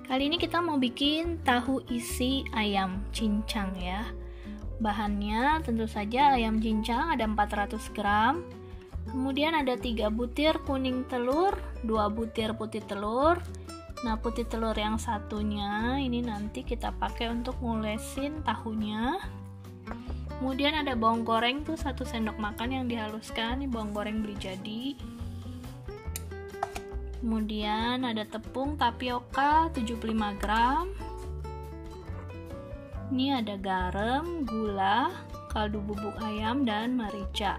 Kali ini kita mau bikin tahu isi ayam cincang ya. Bahannya tentu saja ayam cincang ada 400 gram. Kemudian ada 3 butir kuning telur, 2 butir putih telur. Nah, putih telur yang satunya ini nanti kita pakai untuk ngolesin tahunya. Kemudian ada bawang goreng tuh 1 sendok makan yang dihaluskan, ini bawang goreng beli jadi. Kemudian ada tepung tapioka 75 gram. Ini ada garam, gula, kaldu bubuk ayam, dan merica.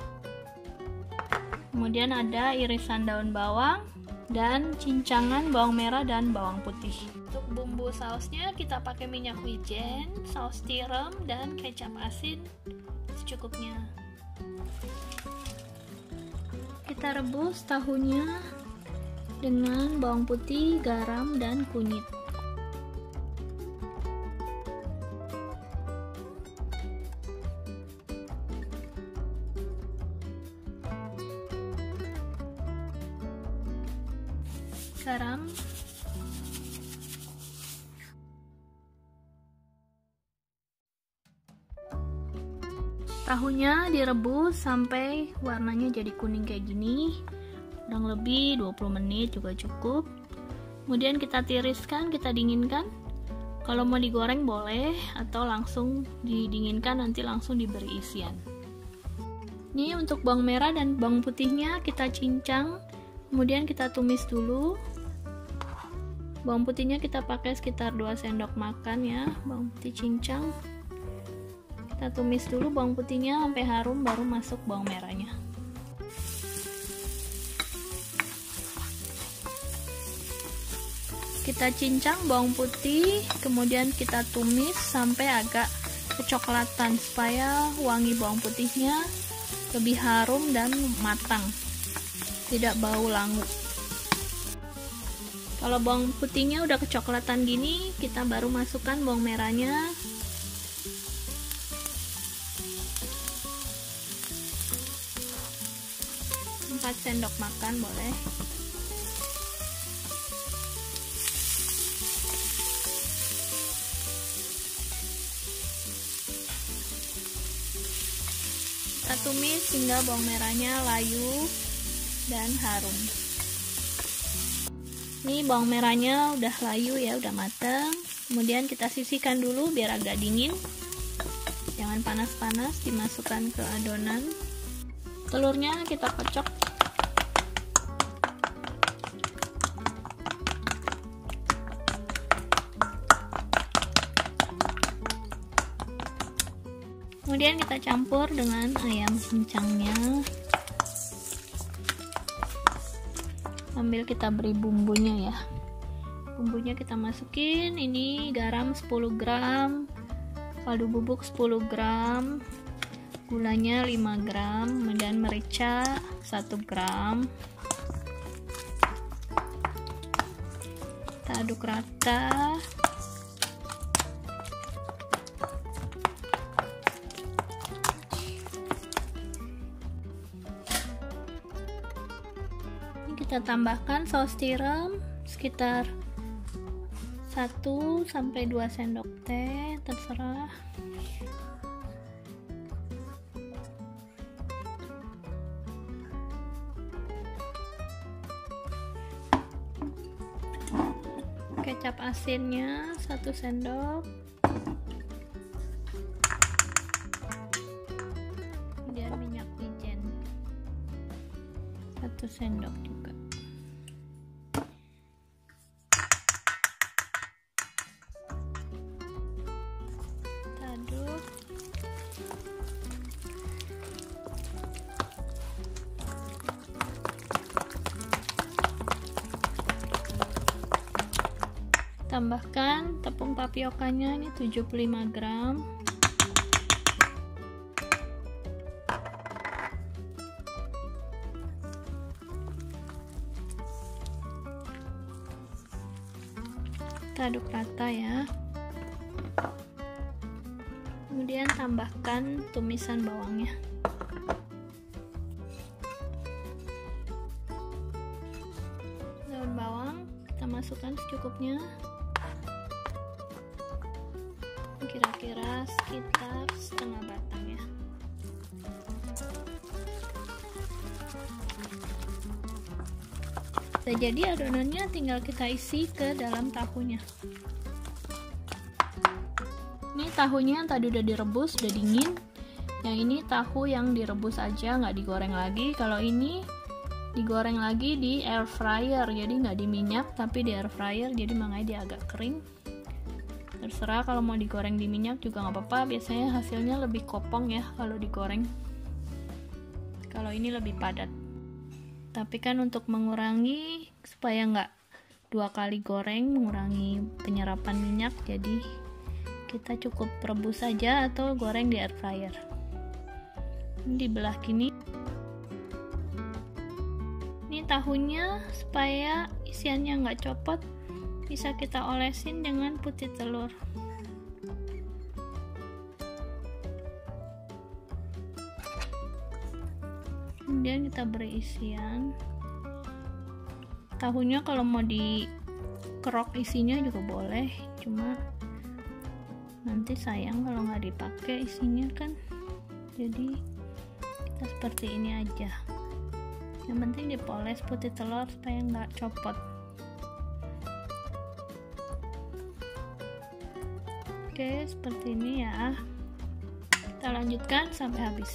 Kemudian ada irisan daun bawang dan cincangan bawang merah dan bawang putih. Untuk bumbu sausnya kita pakai minyak wijen, saus tiram, dan kecap asin secukupnya. Kita rebus tahunya dengan bawang putih, garam, dan kunyit. Garam, tahunya direbus sampai warnanya jadi kuning kayak gini, kurang lebih 20 menit juga cukup. Kemudian kita tiriskan, kita dinginkan. Kalau mau digoreng boleh, atau langsung didinginkan nanti langsung diberi isian. Ini untuk bawang merah dan bawang putihnya kita cincang, kemudian kita tumis dulu. Bawang putihnya kita pakai sekitar 2 sendok makan ya, bawang putih cincang. Kita tumis dulu bawang putihnya sampai harum, baru masuk bawang merahnya. Kita cincang bawang putih, kemudian kita tumis sampai agak kecoklatan supaya wangi bawang putihnya lebih harum dan matang, tidak bau langu. Kalau bawang putihnya udah kecoklatan gini, kita baru masukkan bawang merahnya. Empat sendok makan boleh. Kita tumis hingga bawang merahnya layu dan harum. Ini bawang merahnya udah layu ya, udah matang. Kemudian kita sisihkan dulu biar agak dingin. Jangan panas-panas, dimasukkan ke adonan. Telurnya kita kocok. Kemudian kita campur dengan ayam cincangnya. Sambil kita beri bumbunya ya. Bumbunya kita masukin, ini garam 10 gram, kaldu bubuk 10 gram, gulanya 5 gram, kemudian merica 1 gram. Kita aduk rata. Kita tambahkan saus tiram sekitar 1-2 sendok teh, terserah. Kecap asinnya 1 sendok. Kemudian minyak wijen 1 sendok juga. Tambahkan tepung tapiokanya, ini 75 gram. Kita aduk rata ya. Kemudian tambahkan tumisan bawangnya. masukkan secukupnya, kira-kira sekitar setengah batang ya. Nah, jadi adonannya tinggal kita isi ke dalam tahunya. Ini tahunya yang tadi udah direbus, udah dingin. Yang ini tahu yang direbus aja, nggak digoreng lagi. Kalau ini digoreng lagi di air fryer, jadi nggak di minyak tapi di air fryer, jadi makanya dia agak kering. Terserah, kalau mau digoreng di minyak juga nggak apa-apa, biasanya hasilnya lebih kopong ya kalau digoreng. Kalau ini lebih padat. Tapi kan untuk mengurangi supaya nggak 2 kali goreng, mengurangi penyerapan minyak, jadi kita cukup rebus saja atau goreng di air fryer. Ini dibelah gini. Ini tahunya supaya isiannya nggak copot, bisa kita olesin dengan putih telur. Kemudian kita beri isian. Tahunya kalau mau dikerok isinya juga boleh, cuma nanti sayang kalau nggak dipakai isinya kan. Jadi kita seperti ini aja. Yang penting dipoles putih telur supaya nggak copot. Oke, seperti ini ya. Kita lanjutkan sampai habis.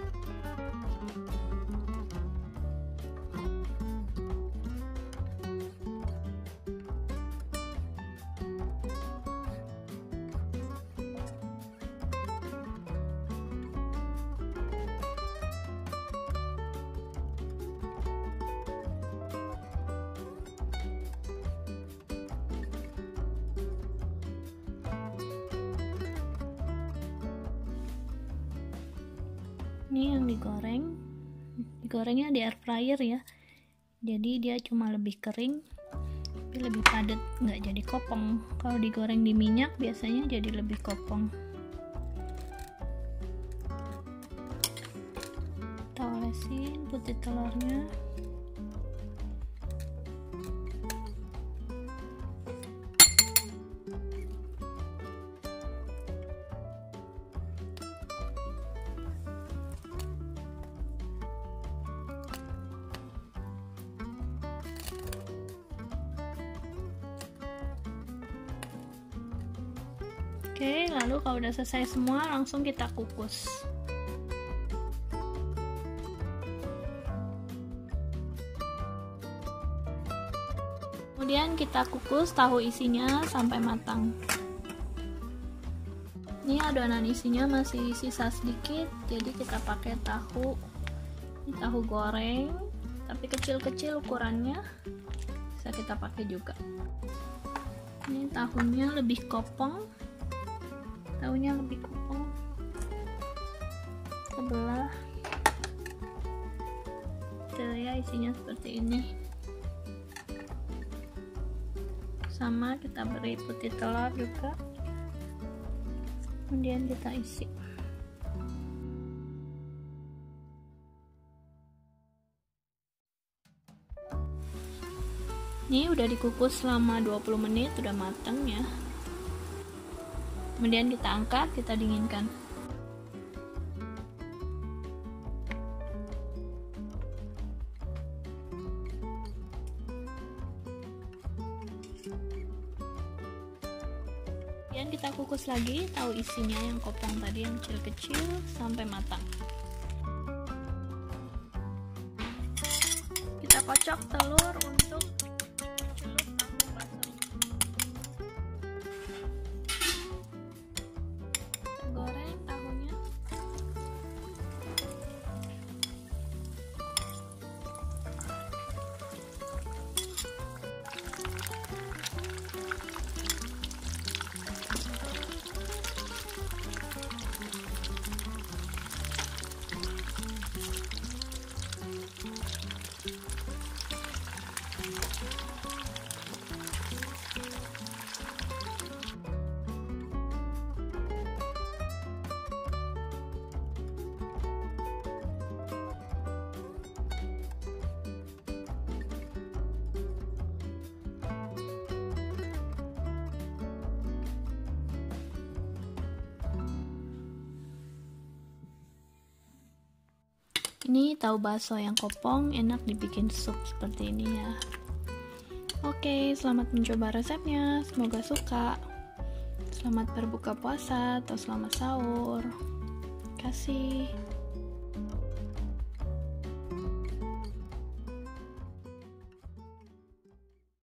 Ini yang digorengnya di air fryer ya, jadi dia cuma lebih kering tapi lebih padat, nggak jadi kopong. Kalau digoreng di minyak biasanya jadi lebih kopong. Kita olesin putih telurnya. Oke, lalu kalau udah selesai semua, langsung kita kukus. Kemudian kita kukus tahu isinya sampai matang. Ini adonan isinya masih sisa sedikit, jadi kita pakai tahu. Ini tahu goreng, tapi kecil-kecil ukurannya, bisa kita pakai juga. Ini tahunya lebih kopong. Tahunya lebih kopong, sebelah tuh ya, isinya seperti ini. Sama kita beri putih telur juga, kemudian kita isi. Ini udah dikukus selama 20 menit, udah matang ya. Kemudian kita angkat, kita dinginkan. Kemudian kita kukus lagi tahu isinya yang kopong tadi, yang kecil-kecil sampai matang. Kita kocok telur untuk celup tahu basah. Goreng tahunya. Ini tahu bakso yang kopong enak dibikin sup seperti ini ya. Oke, selamat mencoba resepnya. Semoga suka. Selamat berbuka puasa atau selamat sahur. Terima kasih.